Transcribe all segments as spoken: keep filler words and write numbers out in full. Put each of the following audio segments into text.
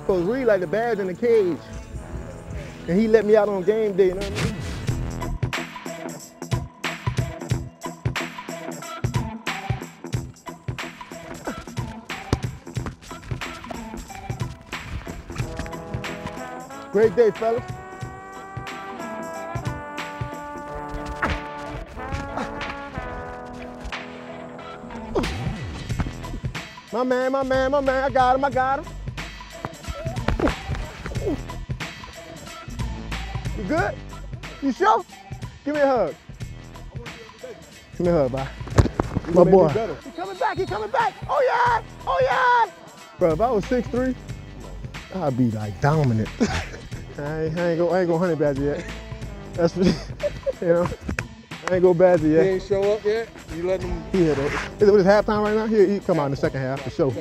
Supposed to read like the bears in the cage. And he let me out on game day, you know what I mean? Great day, fellas. My man, my man, my man, I got him, I got him. You good? You sure? Give me a hug. Give me a hug, bye. My boy. He coming back, he coming back. Oh yeah, oh yeah. Bro, if I was six three, I'd be like dominant. I ain't, I ain't go, I ain't go honey badger yet. That's what, you know. I ain't go badger yet. He ain't show up yet? You letting him? He hit it. Is it what is halftime right now? Here, he come out in the second half for sure.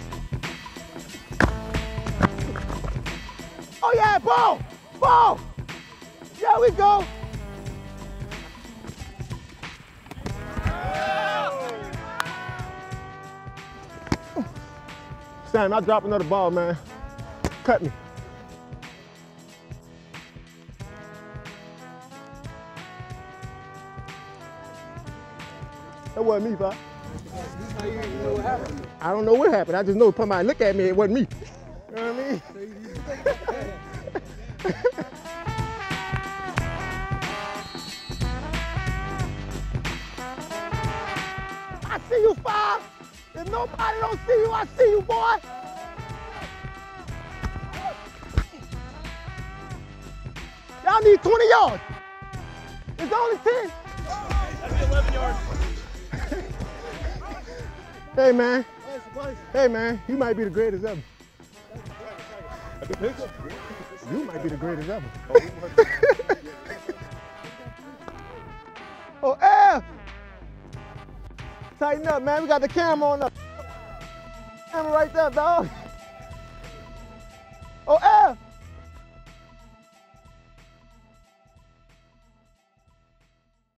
Oh yeah, ball, ball. There we go. Sam, I dropped another ball, man. Cut me. That wasn't me, bro. How you even know what happened? I don't know what happened. I just know somebody look at me, it wasn't me. You know what I mean? I see you, Five. If nobody don't see you, I see you, boy. Y'all need twenty yards. It's only ten. That'd be eleven yards. Hey, man. Hey, man. You might be the greatest ever. You might be the greatest ever. Oh, F! Tighten up, man. We got the camera on up. Camera right there, dog.